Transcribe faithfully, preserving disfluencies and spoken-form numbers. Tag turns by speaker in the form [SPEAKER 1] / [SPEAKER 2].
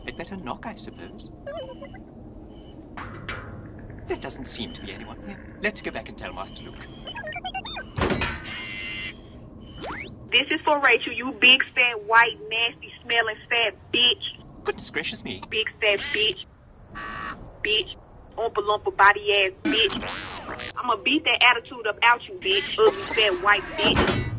[SPEAKER 1] I'd better knock, I suppose. There doesn't seem to be anyone here. Let's go back and tell Master Luke.
[SPEAKER 2] This is for Rachel, you big, fat, white, nasty, smelling, fat bitch.
[SPEAKER 1] Goodness gracious me.
[SPEAKER 2] Big, fat bitch. Bitch. Oompa loompa body ass bitch. I'ma beat that attitude up out you, bitch. Ugly, fat, white bitch.